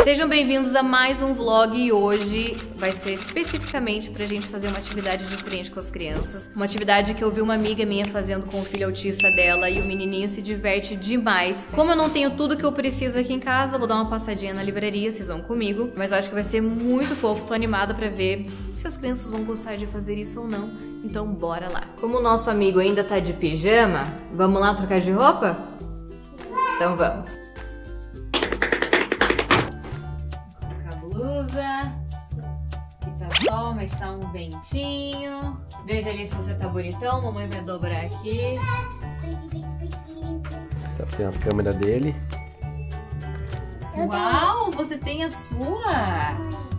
Sejam bem-vindos a mais um vlog e hoje vai ser especificamente pra gente fazer uma atividade diferente com as crianças. Uma atividade que eu vi uma amiga minha fazendo com o filho autista dela e o menininho se diverte demais. Como eu não tenho tudo que eu preciso aqui em casa, vou dar uma passadinha na livraria, vocês vão comigo. Mas eu acho que vai ser muito fofo, tô animada pra ver se as crianças vão gostar de fazer isso ou não. Então bora lá. Como o nosso amigo ainda tá de pijama, vamos lá trocar de roupa? Então vamos. Aqui tá sol, mas tá um ventinho. Veja ali se você tá bonitão. Mamãe vai dobrar aqui. Tá vendo a câmera dele? Uau, você tem a sua!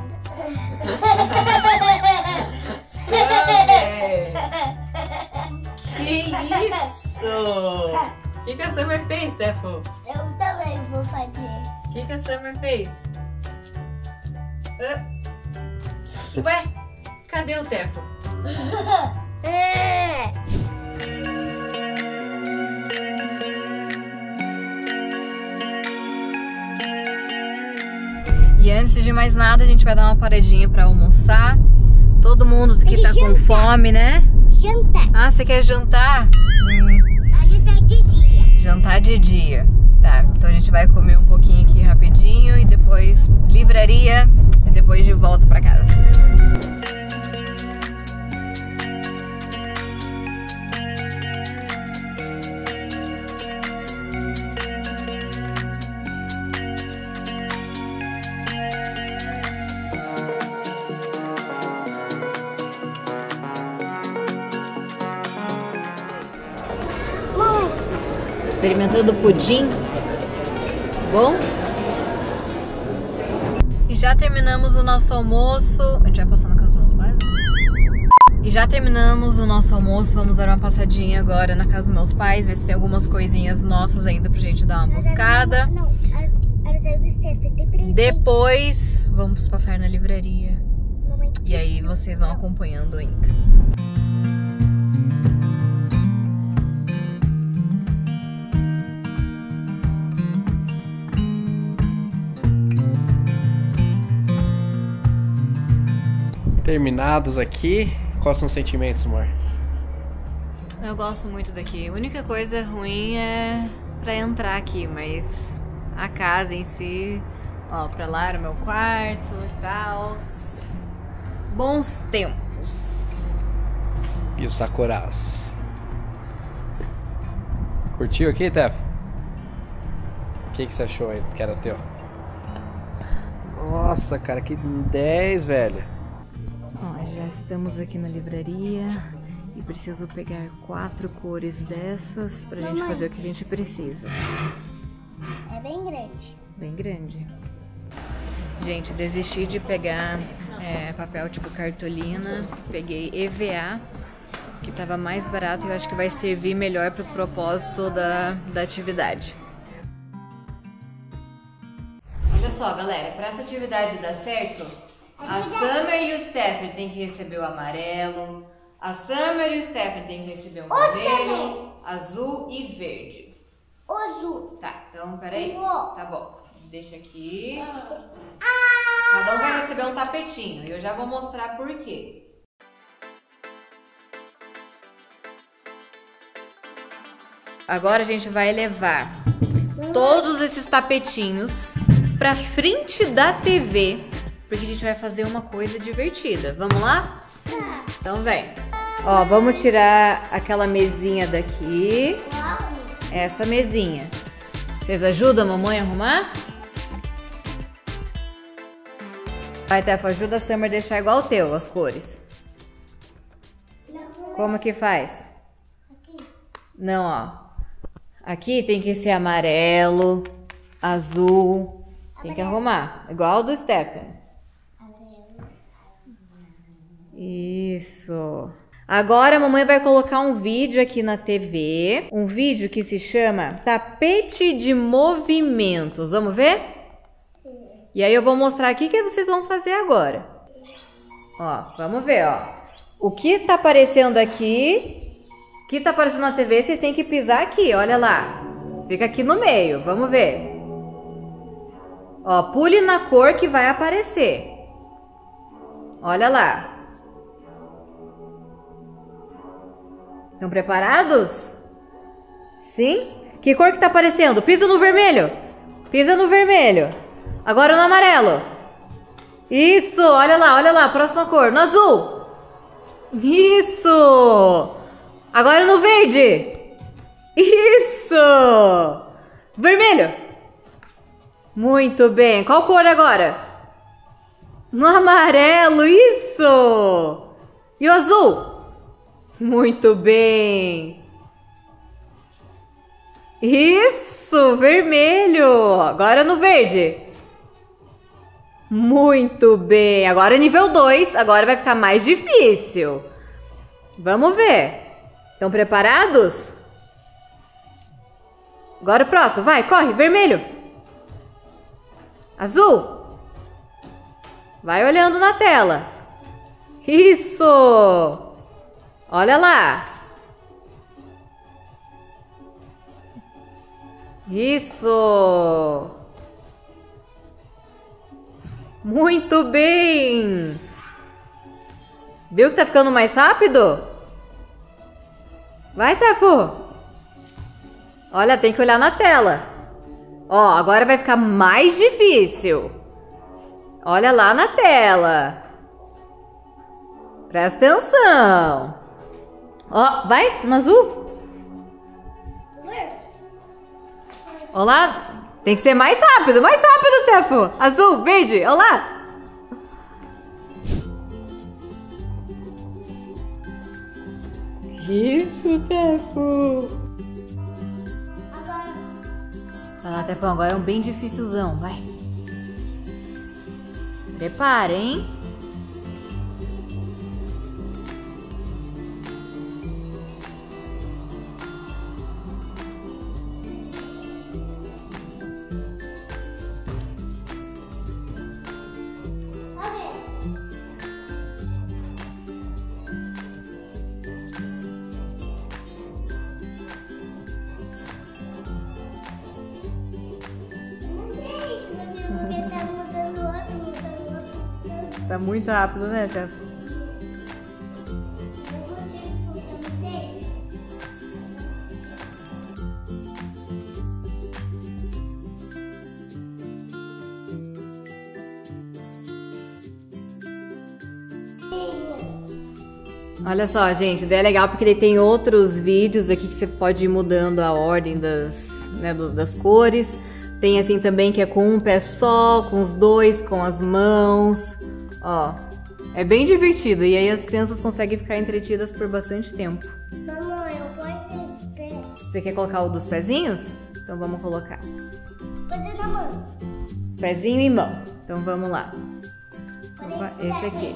Summer! Que isso? O que a Summer fez, Stefo? Eu também vou fazer. O que a Summer fez? Ué, cadê o Tefo? E antes de mais nada, a gente vai dar uma paradinha pra almoçar. Todo mundo que tá com fome, né? Jantar. Ah, você quer jantar? Jantar de dia. Jantar de dia. Tá, então a gente vai comer um pouquinho aqui rapidinho e depois livraria e depois de volta pra casa. Experimentando o pudim. Bom? E já terminamos o nosso almoço. A gente vai passar na casa dos meus pais? E já terminamos o nosso almoço. Vamos dar uma passadinha agora na casa dos meus pais. Ver se tem algumas coisinhas nossas ainda pra gente dar uma buscada. Depois vamos passar na livraria. E aí vocês vão acompanhando ainda. Terminados aqui, quais são os sentimentos, amor? Eu gosto muito daqui. A única coisa ruim é pra entrar aqui, mas a casa em si, ó, pra lá era o meu quarto e tal. Bons tempos. E os sakuras? Curtiu aqui, Tef? O que você achou aí que era teu? Nossa, cara, que 10, velho. Ó, já estamos aqui na livraria e preciso pegar 4 cores dessas pra gente fazer o que a gente precisa. É bem grande. Bem grande. Gente, desisti de pegar papel tipo cartolina, peguei EVA, que tava mais barato e eu acho que vai servir melhor pro propósito da atividade. Olha só, galera, pra essa atividade dar certo, a Summer e o Stephen tem que receber o amarelo, a Summer e o Stephen tem que receber o vermelho, azul e verde. Azul. Tá, então peraí. Tá bom, deixa aqui. Ah! Cada um vai receber um tapetinho e eu já vou mostrar por quê. Agora a gente vai levar todos esses tapetinhos pra frente da TV, porque a gente vai fazer uma coisa divertida. Vamos lá? Então vem. Ó, vamos tirar aquela mesinha daqui. Essa mesinha. Vocês ajudam a mamãe a arrumar? Vai, Tefo, ajuda a Summer a deixar igual o teu, as cores. Como que faz? Não, ó. Aqui tem que ser amarelo, azul. Tem que arrumar. Igual o do Stephen. Isso. Agora a mamãe vai colocar um vídeo aqui na TV. Um vídeo que se chama Tapete de Movimentos. Vamos ver? E aí eu vou mostrar aqui o que vocês vão fazer agora. Ó, vamos ver, ó. O que tá aparecendo aqui, o que tá aparecendo na TV, vocês têm que pisar aqui, olha lá. Fica aqui no meio, vamos ver. Ó, pule na cor que vai aparecer. Olha lá. Estão preparados? Sim? Que cor que tá aparecendo? Pisa no vermelho. Pisa no vermelho. Agora no amarelo. Isso, olha lá, próxima cor. No azul. Isso. Agora no verde. Isso. Vermelho. Muito bem. Qual cor agora? No amarelo, isso. E o azul? Muito bem. Isso, vermelho. Agora no verde. Muito bem. Agora nível 2. Agora vai ficar mais difícil. Vamos ver. Estão preparados? Agora o próximo. Vai, corre. Vermelho. Azul. Vai olhando na tela. Isso. Olha lá. Isso. Muito bem. Viu que tá ficando mais rápido? Vai, Tefu. Olha, tem que olhar na tela. Ó, agora vai ficar mais difícil. Olha lá na tela. Presta atenção. Ó, vai no azul. Olá. Tem que ser mais rápido, Tefu. Azul, verde, olá. Isso, Tefu. Olha lá, Tefão, agora é um bem dificilzão, vai. Prepara, hein? Tá muito rápido, né, Tef? Olha só, gente, daí é legal porque ele tem outros vídeos aqui que você pode ir mudando a ordem das cores. Tem assim também que é com um pé só, com os dois, com as mãos. Ó, é bem divertido e aí as crianças conseguem ficar entretidas por bastante tempo. Mamãe, eu posso ter pé. Você quer colocar o dos pezinhos? Então vamos colocar. Fazer na mão. Pezinho e mão. Então vamos lá. Opa, esse aqui.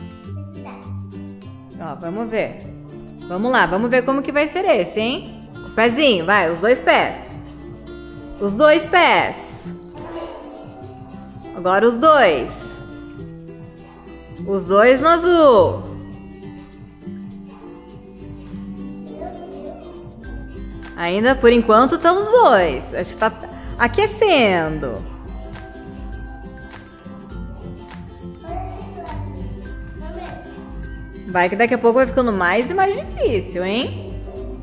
Ó, vamos ver. Vamos lá, vamos ver como que vai ser esse, hein? O pezinho, vai, os dois pés. Os dois pés. Agora os dois. Os dois no azul. Ainda por enquanto estão os dois. Acho que tá aquecendo. Vai que daqui a pouco vai ficando mais e mais difícil, hein?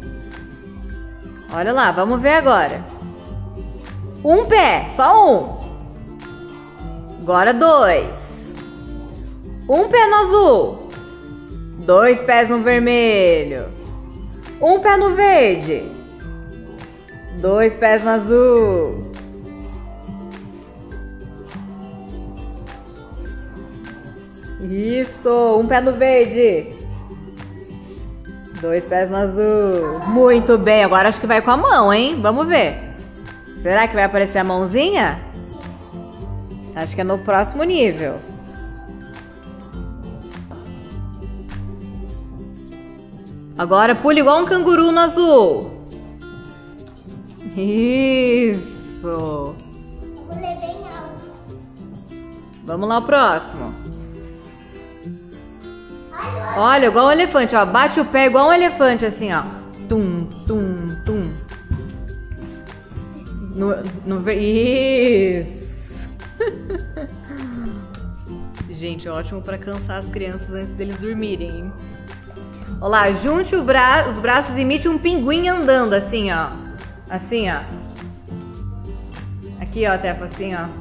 Olha lá, vamos ver agora. Um pé, só um. Agora dois. Um pé no azul. Dois pés no vermelho. Um pé no verde. Dois pés no azul. Isso, um pé no verde. Dois pés no azul. Muito bem, agora acho que vai com a mão, hein? Vamos ver. Será que vai aparecer a mãozinha? Acho que é no próximo nível. Agora pule igual um canguru no azul. Isso. Eu vou ler bem alto. Vamos lá o próximo. Olha, igual um elefante, ó. Bate o pé igual um elefante, assim, ó. Tum, tum, tum. Isso. Gente, ótimo pra cansar as crianças antes deles dormirem, hein? Olha lá, junte os braços e imite um pinguim andando, assim, ó. Assim, ó. Aqui, ó, Tefa, assim, ó.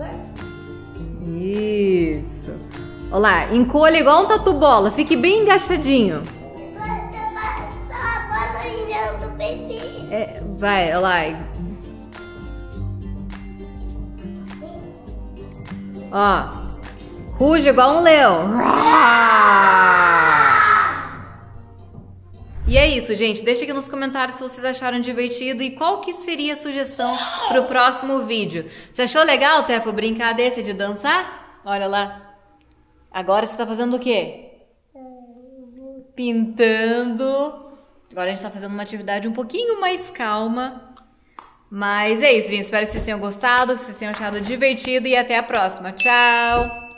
Isso. Olha lá, encolha igual um tatu-bola. Fique bem engaixadinho. Vai, olha lá. Ó. Ruge igual um leão. E é isso, gente. Deixa aqui nos comentários se vocês acharam divertido e qual que seria a sugestão pro próximo vídeo. Você achou legal, Tefa, brincar desse de dançar? Olha lá. Agora você tá fazendo o quê? Pintando. Agora a gente tá fazendo uma atividade um pouquinho mais calma. Mas é isso, gente. Espero que vocês tenham gostado, que vocês tenham achado divertido e até a próxima. Tchau!